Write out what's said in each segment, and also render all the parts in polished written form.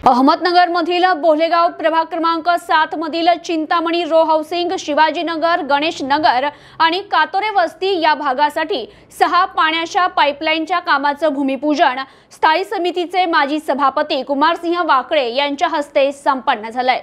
अहमदनगर मधील बोलेगाव प्रभाग क्रमांक 7 मधील चिंतामणी रो हाऊसिंग, शिवाजीनगर, गणेश नगर आणि कातोरे वस्ती या भागासाठी 6 पाण्याच्या पाईपलाईनच्या कामाचं भूमिपूजन स्थायी समितीचे माजी सभापती कुमारसिंह वाकळे यांच्या हस्ते संपन्न झालंय।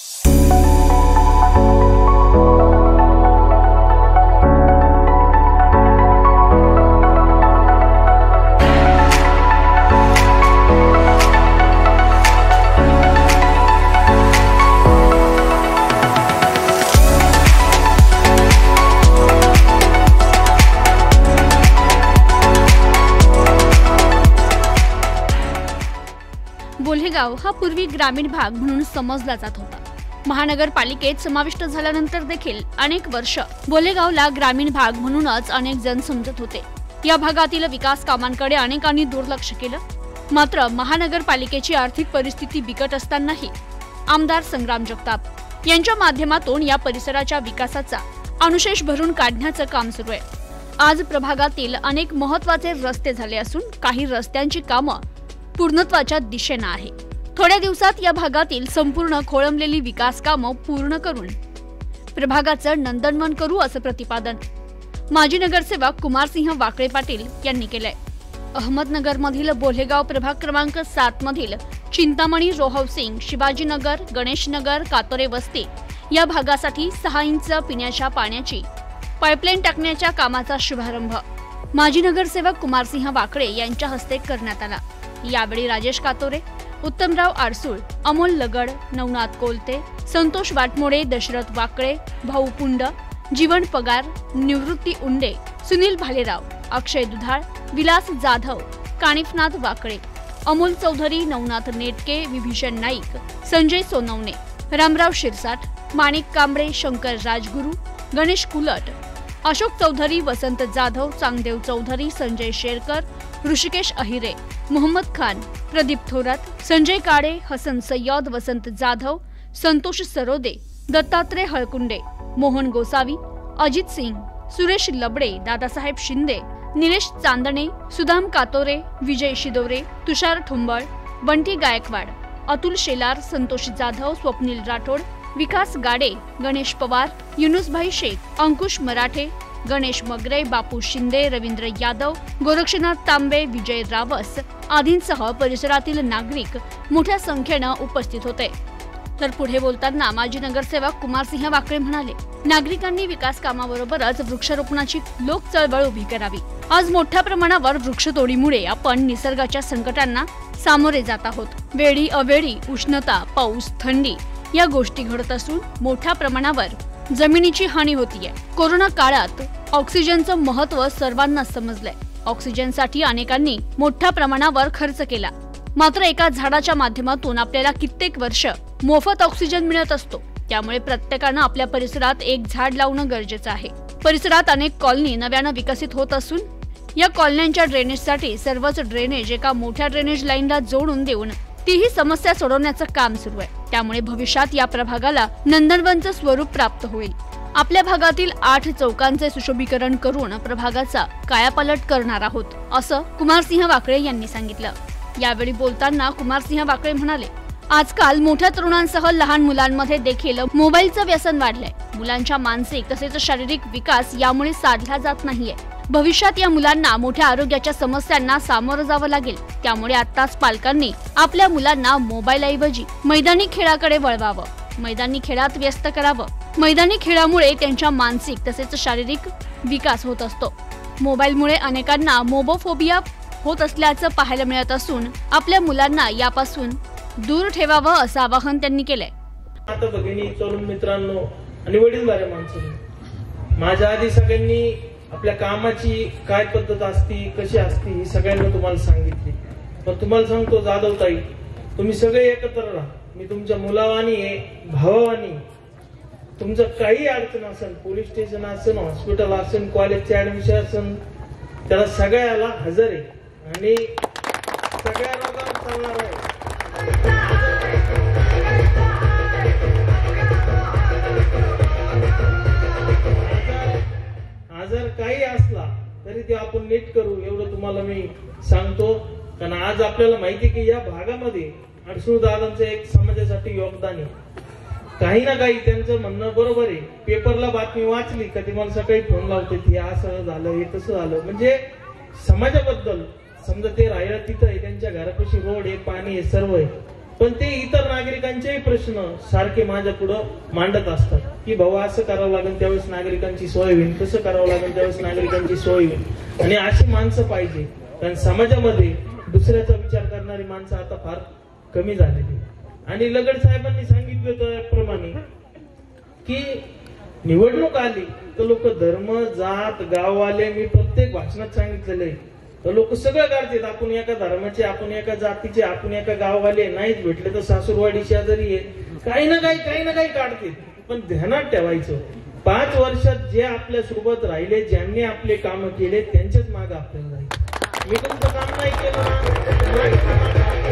बोलेगाव हा पूर्वी ग्रामीण भाग म्हणून समजला जात होता। महानगरपालिकेत समाविष्ट झाल्यानंतर देखील अनेक वर्ष बोलेगावला ग्रामीण भाग म्हणूनच अनेक जण समजत होते। या भागातील विकास कामांकडे अनेकांनी दुर्लक्ष केलं। मात्र महानगरपालिकेची आर्थिक परिस्थिती बिकट असतानाही आमदार संग्राम जगताप यांच्या माध्यमातून या परिसराच्या विकासाचा अनुशेष भरून काढण्याचं काम सुरू आहे। आज प्रभागातील अनेक महत्त्वाचे रस्ते झाले असून काही रस्त्यांची कामं पूर्णत्वाच्या दिशेने आहे। थोड्या दिवसात या भागातील संपूर्ण खोळंबलेली विकास कामं पूर्ण करून प्रभागाचं नंदनवन करू असं प्रतिपादन माजी नगरसेवक कुमारसिंह वाकळे पाटील यांनी केलंय। अहमदनगर मधील बोलेगाव प्रभाग क्रमांक 7 मधील चिंतामणी रो हाऊसिंग, शिवाजीनगर, गणेश नगर, कातोरे वस्ती या भागासाठी 6 इंच पिण्याच्या पाण्याची पाईपलाईन टाकण्याच्या कामाचा शुभारंभ माजी नगरसेवक कुमारसिंह वाकळे यांच्या हस्ते करण्यात आला। यावेळी राजेश कातोरे, उत्तमराव आरसूळ, अमोल लगड, नवनाथ कोलते, संतोष वाटमोडे, दशरथ वाकळे, भाऊ पुंड, जीवन पगार, निवृत्ती उंडे, सुनील भालेराव, अक्षय दुधाळ, विलास जाधव, कानिफनाथ वाकळे, अमोल चौधरी, नवनाथ नेटके, विभीषण नाईक, संजय सोनवणे, रामराव शिरसाट, माणिक कांबळे, शंकर राजगुरू, गणेश कुलट, अशोक चौधरी, वसंत जाधव, चांगदेव चौधरी, संजय शेरकर, ऋषिकेश अहिरे, मोहम्मद खान, प्रदीप थोरात, संजय काळे, हसन सय्यद, वसंत जाधव, संतोष सरोदे, दत्तात्रय हळकुंडे, मोहन गोसावी, अजित सिंग, सुरेश लबडे, दादासाहेब शिंदे, निलेश चांदणे, सुदाम कातोरे, विजय शिदोरे, तुषार ठुंबळ, बंटी गायकवाड, अतुल शेलार, संतोष जाधव, स्वप्नील राठोड, विकास गाडे, गणेश पवार, युनुसभाई शेख, अंकुश मराठे, गणेश मगरे, बापू शिंदे, रवींद्र यादव, गोरक्षनाथ तांबे, विजय रावस आदींसह परिसरातील नागरिक मोठ्या संख्येने उपस्थित होते। तर पुढे बोलताना माजी नगरसेवक कुमारसिंह वाकळे म्हणाले, नागरिकांनी विकास कामाबरोबरच वृक्षारोपणाची लोक चळवळ उभी करावी। आज मोठ्या प्रमाणावर वृक्षतोडीमुळे आपण निसर्गाच्या संकटांना सामोरे जात आहोत। वेळी अवेळी उष्णता, पाऊस, थंडी या गोष्टी घडत असून मोठ्या प्रमाणावर जमिनीची हानी होतीये। कोरोना काळात ऑक्सिजनचं महत्त्व सर्वांना समजलंय। ऑक्सिजनसाठी अनेकांनी मोठ्या प्रमाणावर खर्च केला, मात्र एका झाडाच्या माध्यमातून आपल्याला कित्येक वर्ष मोफत ऑक्सिजन मिळत असतो। त्यामुळे प्रत्येकानं आपल्या परिसरात एक झाड लावणं गरजेचं आहे। परिसरात अनेक कॉलनी नव्यानं विकसित होत असून या कॉलन्यांच्या ड्रेनेजसाठी सर्वच ड्रेनेज एका मोठ्या ड्रेनेज लाईनला जोडून देऊन तीही समस्या सोडवण्याचं काम सुरू आहे। त्यामुळे भविष्यात या प्रभागाला नंदनवनचं स्वरूप प्राप्त होईल। आपल्या भागातील 8 चौकांचे सुशोभीकरण करून प्रभागाचा कायापालट करणार आहोत, असं कुमारसिंह वाकळे यांनी सांगितलं। यावेळी बोलताना कुमारसिंह वाकळे म्हणाले, आजकाल मोठ्या तरुणांसह लहान मुलांमध्ये देखील मोबाईलचं व्यसन वाढलंय। मुलांच्या मानसिक तसेच शारीरिक विकास यामुळे साधला जात नाहीये। भविष्यात या मुलांना मोठ्या आरोग्याच्या समस्यांना सामोरं जावं लागेल। त्यामुळे आताच पालकांनी आपल्या मुलांना मोबाईलऐवजी मैदानी खेळाकडे वळवावं, मैदानी खेळात व्यस्त करावं। मैदानी खेळामुळे त्यांच्या मानसिक तसेच शारीरिक विकास होत असतो। मोबाईलमुळे अनेकांना मोबोफोबिया होत असल्याचं पाहायला मिळत असून आपल्या मुलांना यापासून दूर ठेवावं असं आवाहन त्यांनी केलंय। आता भगिनी, तरुण मित्रांनो आणि वडीलधाऱ्या माणसांनो, माझ्या आधी सगळ्यांनी आपल्या कामाची काय पद्धत असती, कशी असती ही सगळ्यांना तुम्हाला सांगितली। पण तुम्हाला सांगतो जाधवताई, तुम्ही सगळे एकत्र राहा। मी तुमच्या मुलावानी आहे, भावावानी। तुमचं काही अडचण असेल, पोलीस स्टेशन असेल, हॉस्पिटल असेल, कॉलेजचे ऍडमिशन असेल, त्याला सगळ्याला हजर आहे आणि सगळ्या रोगावर चालणार आहे। आजार काही असला तरी ते आपण नीट करू, एवढं तुम्हाला मी सांगतो। कारण आज आपल्याला माहिती की या भागामध्ये अडसूळ दादांचं एक समाजासाठी योगदान आहे. काही ना काही त्यांचं म्हणणं बरोबर आहे. पेपरला बातमी वाचली का ते मला सकाळी फोन लावते, हे असं झालं, हे तसं झालं. म्हणजे समाजाबद्दल समजा ते राहायला तिथं आहे, त्यांच्या घरापाशी रोड आहे, पाणी आहे, सर्व आहे, पण ते इतर नागरिकांचेही प्रश्न सारखे माझ्या पुढं मांडत असतात की भाऊ असं करावं लागेल त्यावेळेस नागरिकांची सोय होईल, तसं करावं लागेल त्यावेळेस नागरिकांची सोय होईल. आणि अशी माणसं पाहिजे, कारण समाजामध्ये दुसऱ्याचा विचार करणारी माणसं आता फार कमी झालेली. आणि लगड साहेबांनी सांगितलं त्याप्रमाणे की निवडणूक आली तर लोक धर्म, जात, गाववाले, मी प्रत्येक भाषणात सांगितलेलं आहे, तर लोक सगळं करतात. आपण एका धर्माचे, आपण एका जातीचे, आपण एका गाववाले, नाहीच भेटले तर सासूरवाडी शेजारी आहे, काही ना काही काढते. पण ध्यानात ठेवायचं, 5 वर्षात जे आपल्या सोबत राहिले, ज्यांनी आपले काम केले, त्यांच्याच मागे आपल्याला राहिले. मी तुमचं काम नाही केलं,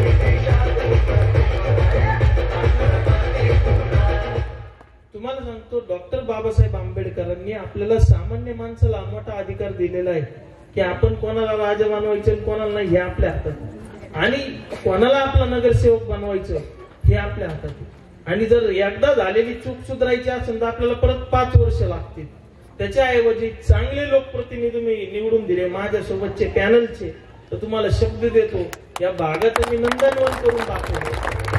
तुम्हाला सांगतो, डॉक्टर बाबासाहेब आंबेडकरांनी आपल्याला सामान्य माणसाला मोठा अधिकार दिलेला आहे की आपण कोणाला राजा बनवायचं, कोणाला नाही, हे आपल्या हातात. आणि कोणाला आपला नगरसेवक बनवायचं हे आपल्या हातात. आणि जर एकदा झालेली चूक सुधारायची असेल तर आपल्याला परत 5 वर्ष लागतील. त्याच्याऐवजी चांगले लोकप्रतिनिधी मी निवडून दिले माझ्यासोबतचे पॅनलचे, तर तुम्हाला शब्द देतो, या भागात मी नंदनवन करून दाखवले.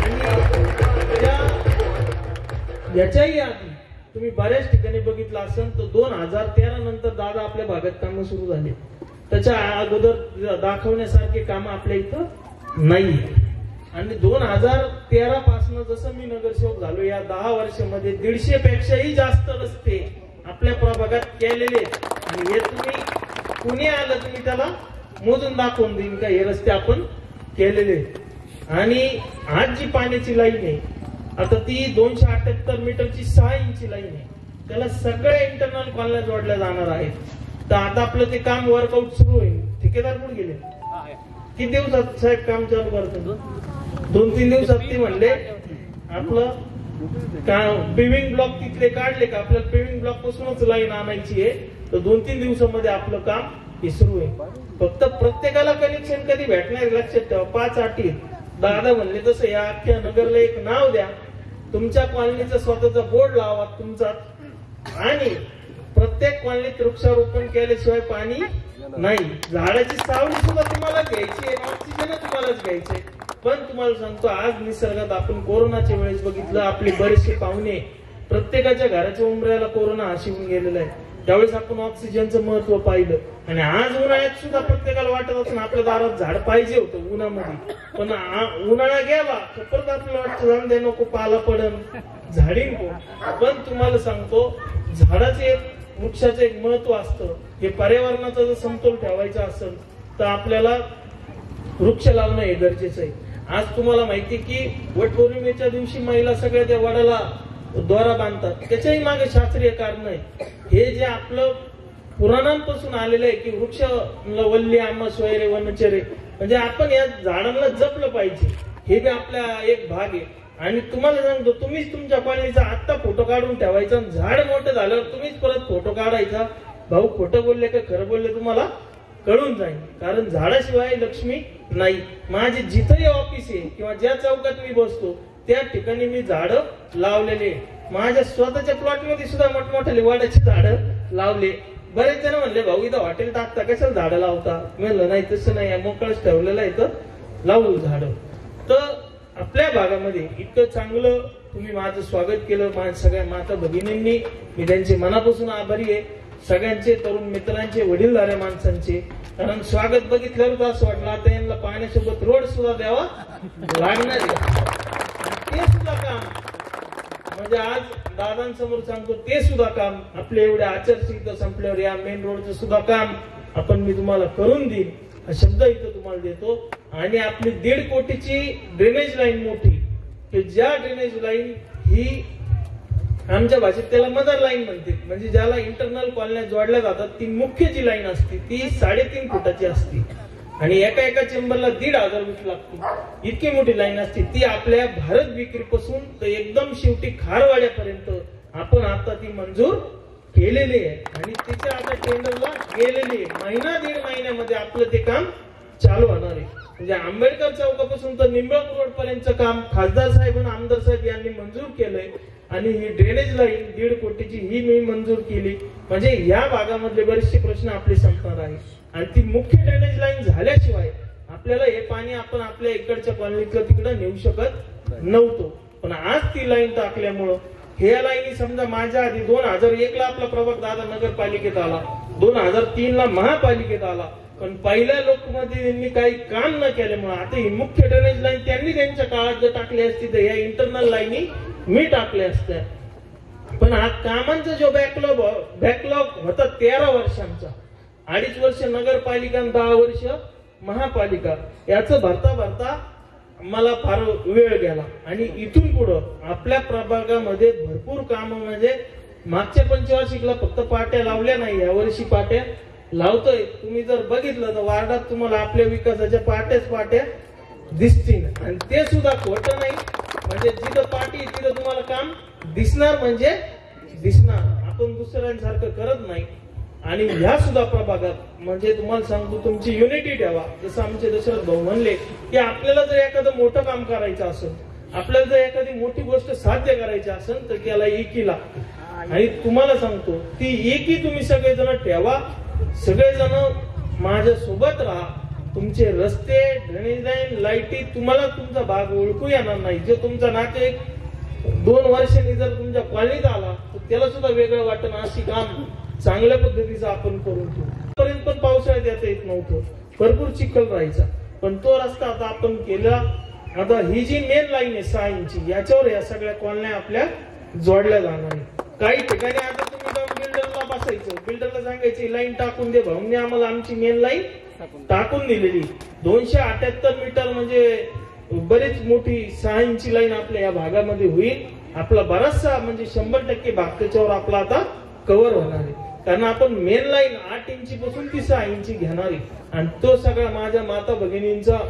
आणि याच्याही आधी तुम्ही बऱ्याच ठिकाणी बघितलं असेल तर 2013 नंतर दादा आपल्या भागात कामं सुरू झाली. त्याच्या अगोदर दाखवण्यासारखे काम आपल्या इथं नाही. आणि 2013 पासून जसं मी नगरसेवक झालो, या 10 वर्षामध्ये 150 पेक्षाही जास्त रस्ते आपल्या प्रभागात केलेले. आणि हे तुम्ही कुणी आलं तुम्ही त्याला मोजून दाखवून देईन का हे रस्ते आपण केलेले. आणि आज जी पाण्याची लाईन आहे आता ती 278 मीटरची 6 इंची लाईन आहे, त्याला सगळ्या इंटरनल कॉलन्या जोडल्या जाणार आहेत. तर आता आपलं ते काम वर्कआउट सुरू होईल. ठेकेदार कुठे गेले? किती दिवसात साहेब काम चालू करतो? 2-3 दिवसात ते म्हणले आपलं पेविंग ब्लॉक तिथले काढले का, आपल्याला पेविंग ब्लॉक पासूनच लाईन आणायची आहे, तर 2-3 दिवसामध्ये आपलं काम हे सुरू होईल. फक्त प्रत्येकाला कनेक्शन कधी भेटणार लक्षात ठेवा. 5 अटी. दादा म्हणले तसं या अख्ख्या नगरला एक नाव द्या, तुमच्या कॉलनीचा स्वतःचा बोर्ड लावा तुमचा, आणि प्रत्येक कॉलनीत वृक्षारोपण केल्याशिवाय पाणी नाही. झाडाची सावली सुद्धा तुम्हाला घ्यायची आहे, ऑक्सिजन तुम्हालाच घ्यायचंय. पण तुम्हाला सांगतो, आज निसर्गात आपण कोरोनाच्या वेळेस बघितलं, आपले बरेचसे पाहुणे प्रत्येकाच्या घराच्या उंबऱ्याला कोरोना हाशिवून गेलेला आहे. त्यावेळेस आपण ऑक्सिजनचं महत्व पाहिलं. आणि आज उन्हाळ्यात सुद्धा प्रत्येकाला वाटत असं आपल्या दारात झाड पाहिजे होतं उन्हामध्ये, पण उन्हाळा गेला तर परत आपल्याला वाटतं जाऊन दे, नको, पाला पडन, झाडीन कोण. पण तुम्हाला सांगतो, झाडाचे वृक्षाचं एक महत्व असतं. हे पर्यावरणाचा जर समतोल ठेवायचा असेल तर आपल्याला वृक्ष लावणं हे गरजेचं आहे. आज तुम्हाला माहिती की वटपौर्णिमेच्या दिवशी महिला सगळ्या त्या वडाला दोरा बांधतात, त्याच्याही मागे शास्त्रीय कारण आहे. हे जे आपलं पुराणांपासून आलेलं आहे की वृक्ष वल्ली आम्हा स्वैरे वनचरे, म्हणजे आपण या झाडांना जपलं पाहिजे, हे बी आपला एक भाग आहे. आणि तुम्हाला सांगतो, तुम्हीच तुमच्या कॉलनीचा आत्ता फोटो काढून ठेवायचा, झाड मोठं झाल्यावर तुम्हीच परत फोटो काढायचा. भाऊ खोटं बोलले का खरं बोलले तुम्हाला कळून जाईल, कारण झाडाशिवाय लक्ष्मी नाही. माझे जिथंही ऑफिस आहे किंवा ज्या चौकात मी बसतो त्या ठिकाणी मी झाडं लावलेले. माझ्या स्वतःच्या प्लॉट मध्ये सुद्धा मोठमोठे वडाची झाडं लावले. बरेच जण म्हणले भाऊ इथं हॉटेल टाकता, कशाला झाडं लावता? म्हणलं नाही, तसं नाही, मोकळच ठेवलेलं आहे, तर लावू झाडं. तर आपल्या भागामध्ये इतकं चांगलं तुम्ही माझं स्वागत केलं, माझ्या सगळ्या माता भगिनींनी, मी त्यांचे मनापासून आभारी आहे. सगळ्यांचे, तरुण मित्रांचे, वडीलधाऱ्या माणसांचे, कारण स्वागत बघितल्यावर असं वाटलं आता यांना पाण्यासोबत रोड सुद्धा द्यावा लागणार आहे. ते सुद्धा काम म्हणजे आज दादांसमोर सांगतो, ते सुद्धा काम आपल्या एवढ्या आचारसंहिता संपल्यावर या मेन रोडचं सुद्धा काम आपण मी तुम्हाला करून देईन हा शब्द इथं तुम्हाला देतो. आणि आपली 1.5 कोटीची ड्रेनेज लाईन मोठी, की ज्या ड्रेनेज लाईन ही आमच्या भाषेत त्याला मदर लाईन म्हणते, म्हणजे ज्याला इंटरनल कॉलन्या जोडल्या जातात, ती मुख्य जी लाईन असते ती 3.5 फुटाची असते आणि एका चेंबरला 1,500 वीट लागते. इतकी मोठी लाईन असते. ती आपल्या भारत विक्रीपासून तर एकदम शेवटी खारवाड्यापर्यंत आपण आता ती मंजूर केलेली आहे आणि तिच्या आता टेंडरला गेलेली आहे. 1.5 महिन्यामध्ये आपलं ते काम चालू होणार आहे. म्हणजे आंबेडकर चौकापासून तर निंबाळकर रोड पर्यंतचं काम खासदार साहेब आणि आमदार साहेब यांनी मंजूर केलंय आणि ही ड्रेनेज लाईन 1.5 कोटीची ही मी मंजूर केली. म्हणजे या भागामधले बरेचसे प्रश्न आपले संपणार आहे. आणि ती मुख्य ड्रेनेज लाईन झाल्याशिवाय आपल्याला हे पाणी आपण आपल्या इकडच्या कॉलनीतलं तिकडे नेऊ शकत नव्हतो. पण आज ती लाईन टाकल्यामुळं हे लाईनी समजा माझ्या आधी 2001 ला आपला प्रभाग दादा नगरपालिकेत आला, 2003 ला महापालिकेत आला. पण पहिल्या लोकप्रतिनिधींनी काही काम न केल्यामुळे आता ही मुख्य ड्रेनेज लाईन त्यांनी त्यांच्या काळात जर टाकली असती तर या इंटरनल लाईनी मी टाकल्या असत्या. पण हा कामांचा जो बॅकलॉग होता 13 वर्षांचा, 2.5 वर्ष नगरपालिका, 10 वर्ष महापालिका, याचं भरता भरता मला फार वेळ गेला. आणि इथून पुढं आपल्या प्रभागामध्ये भरपूर काम, म्हणजे मागच्या पंचवार्षिकला फक्त पाट्या लावल्या नाही, यावर्षी पाट्या लावतोय. तुम्ही जर बघितलं तर वार्डात तुम्हाला आपल्या विकासाच्या पाट्या दिसतील. आणि ते सुद्धा खोटं नाही, म्हणजे जिथं पाटी तिथं तुम्हाला काम दिसणार, म्हणजे दिसणार. आपण दुसऱ्यांसारखं करत नाही. आणि ह्या सुद्धा प्रभागात म्हणजे तुम्हाला सांगतो तुमची युनिटी ठेवा. जसं आमचे दशरथ भाऊ म्हणले की आपल्याला जर एखादं मोठं काम करायचं असेल, आपल्याला जर एखादी मोठी गोष्ट साध्य करायची असेल तर त्याला एकीला. आणि तुम्हाला सांगतो ती एकी तुम्ही सगळेजण ठेवा, सगळेजण माझ्या सोबत राहा. तुमचे रस्ते, ड्रेनेज लाईन, लाईटी, तुम्हाला तुमचा भाग ओळखू येणार नाही. जो तुमचा नातेवाईक 2 वर्षांनी जर तुमच्या कॉलनीत आला तर त्याला सुद्धा वेगळं वाटणं. अशी काम चांगल्या पद्धतीचं आपण करून ठेवू. पर्यंत पण पावसाळ्यात येता येत नव्हतं, भरपूर चिखल राहायचा. पण तो रस्ता आता आपण केला. आता ही जी मेन लाईन आहे 6 इंची, याच्यावर या सगळ्या कॉलन्या आपल्या जोडल्या जाणार आहे. काही ठिकाणी आता तुम्ही जाऊन बिल्डरला बसायचं, बिल्डरला सांगायची लाईन टाकून दे, भाऊंनी आम्हाला आमची मेन लाईन टाकून दिलेली. 278 मीटर म्हणजे बरीच मोठी 6 इंची लाईन आपल्या या भागामध्ये होईल. आपला बराचसा म्हणजे 100% भाग त्याच्यावर आपला आता कव्हर होणार आहे. कारण आपण मेन लाईन 8 इंची पासून ती 6 इंची घेणार आहे. आणि तो सगळा माझ्या माता भगिनींचा,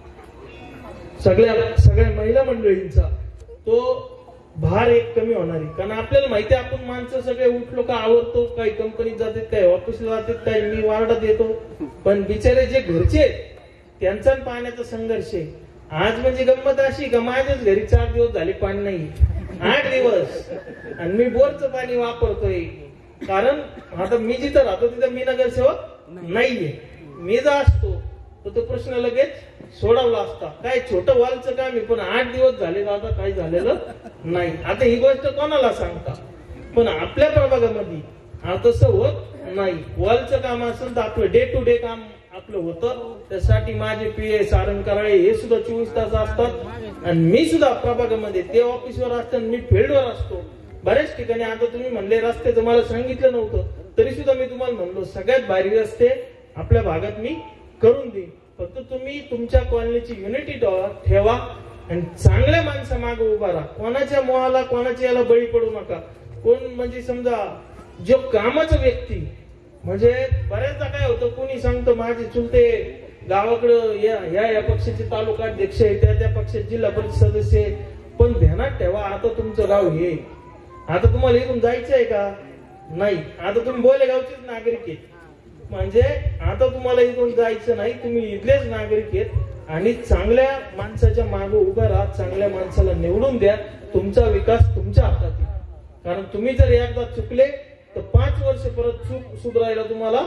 सगळ्या महिला मंडळींचा तो भार एक कमी होणार आहे. कारण आपल्याला माहिती आहे आपण माणसं सगळे उठलो का आवडतो, काही कंपनीत जातात, काही ऑफिसला जातात, काही मी वार्डात येतो. पण बिचारे जे घरचे त्यांचा पाण्याचा संघर्ष आहे. आज म्हणजे गंमत अशी का माझ्याच घरी 4 दिवस झाले पाणी नाही, 8 दिवस, आणि मी बोरचं पाणी वापरतोय. कारण आता मी जिथं राहतो तिथं मी नगरसेवक नाहीये. मी जर असतो तर तो प्रश्न लगेच सोडवला असता. काय छोटं वॉलचं काम आहे, पण 8 दिवस झाले आता काही झालेलं नाही. आता ही गोष्ट कोणाला सांगता, पण आपल्या प्रभागामध्ये हा तसं होत नाही. वॉलचं काम असेल तर आपलं डे टू डे काम आपलं होतं. त्यासाठी माझे पीए सारंग कराळे हे सुद्धा 24 तास असतात. आणि मी सुद्धा प्रभागामध्ये ते ऑफिसवर असतात, मी फील्डवर असतो. बऱ्याच ठिकाणी आता तुम्ही म्हणले रस्त्याचं मला सांगितलं नव्हतं, तरी सुद्धा मी तुम्हाला म्हणलो सगळ्यात भारी रस्ते आपल्या भागात मी करून देईन. फक्त तुम्ही तुमच्या कॉलनीची युनिटी ठेवा आणि चांगल्या माणसा मागे उभा राहा. कोणाच्या मोहाला, कोणाच्या याला बळी पडू नका. कोण म्हणजे समजा जो कामाचा व्यक्ती, म्हणजे बऱ्याचदा काय होतं, कोणी सांगतो माझे चुलते गावाकडं या पक्षाचे तालुका अध्यक्ष आहे, त्या पक्षाचे जिल्हा परिषद सदस्य आहे. पण ध्यानात ठेवा आता तुमचं गाव हे, आता तुम्हाला इथून जायचं आहे का नाही, आता तुम्ही बोलेगावचेच नागरिक आहेत. म्हणजे आता तुम्हाला इथून जायचं नाही, तुम्ही इथलेच नागरिक आहेत. आणि चांगल्या माणसाच्या मागे उभं राहा, चांगल्या माणसाला निवडून द्या. तुमचा विकास तुमच्या हातात आहे. कारण तुम्ही जर एकदा चुकले तर 5 वर्ष परत चूक सुधारायला तुम्हाला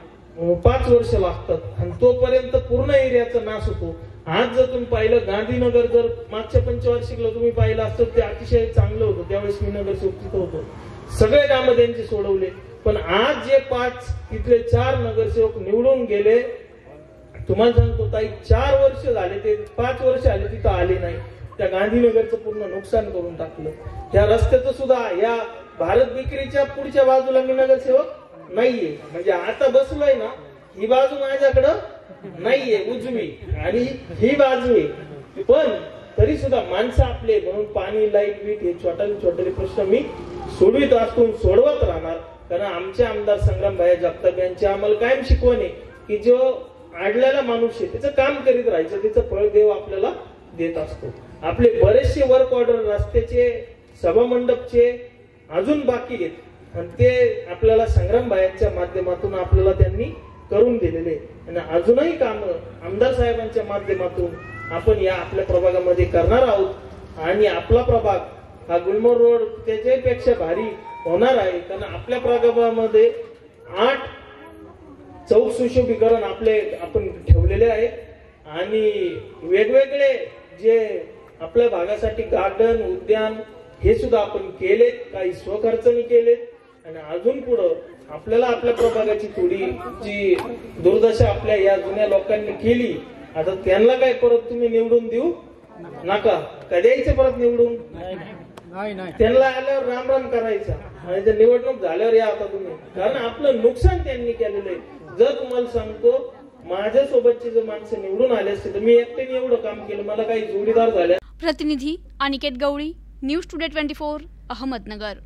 5 वर्ष लागतात. आणि तोपर्यंत पूर्ण एरियाचा नाश होतो. आज जर तुम्ही पाहिलं गांधीनगर, जर मागच्या पंचवार्षिकला तुम्ही पाहिलं असतं ते अतिशय चांगलं होतं. त्यावेळेस मी नगरसेवक होतो, सगळे कामं त्यांचे सोडवले. पण आज जे 5 तिथले 4 नगरसेवक निवडून गेले, तुम्हाला सांगतो ताई 4 वर्ष झाले, ते 5 वर्ष आले तिथं आले नाही. त्या गांधीनगरचं पूर्ण नुकसान करून टाकलं. त्या रस्त्याचं सुद्धा या भारत विक्रीच्या पुढच्या बाजूला मी नगरसेवक नाहीये. म्हणजे आता बसलोय ना, ही बाजू माझ्याकडं नाहीये उजवी, आणि ही बाजू आहे. पण तरी सुद्धा माणसं आपले म्हणून पाणी, लाईट, वीट हे छोटे प्रश्न मी सोडवित असतो, सोडवत राहणार. कारण आमचे आमदार संग्रामभाई जगताप यांची आम्हाला कायम शिकवण आहे की जो आडल्याला माणूस आहे त्याचं काम करीत राहायचं, त्याचं फळ देव आपल्याला देत असतो. आपले बरेचसे वर्क ऑर्डर रस्त्याचे, सभा मंडपचे अजून बाकी आहेत. आणि ते आपल्याला संग्रामभाईंच्या माध्यमातून आपल्याला त्यांनी करून दिलेले आणि अजूनही काम आमदार साहेबांच्या माध्यमातून आपण या आपल्या प्रभागामध्ये करणार आहोत आणि आपला प्रभाग हा गुलमोहर रोड त्याच्यापेक्षा भारी होणार आहे. कारण आपल्या प्रभागामध्ये 8 चौक सुशोभीकरण आपण ठेवलेले आहेत आणि वेगवेगळे जे आपल्या भागासाठी गार्डन उद्यान हे सुद्धा आपण केलेत, काही स्वखर्चाने केलेत आणि अजून पुढं आपल्याला आपल्या प्रभागाची थोडी जी दुर्दशा आपल्या या जुन्या लोकांनी केली, आता त्यांना काय परत तुम्ही निवडून देऊ नका. का द्यायचं परत निवडून? त्यांना आल्यावर राम राम करायचा आणि ते निवडणूक झाल्यावर या आता तुम्ही. कारण आपलं नुकसान त्यांनी केलेलं आहे. जर तुम्हाला सांगतो माझ्या सोबतचे जर माणसं निवडून आले असते तर मी एकट्याने एवढं काम केलं, मला काही जोडीदार झाले. प्रतिनिधी अनिकेत गवळी, न्यूज टुडे 24, अहमदनगर.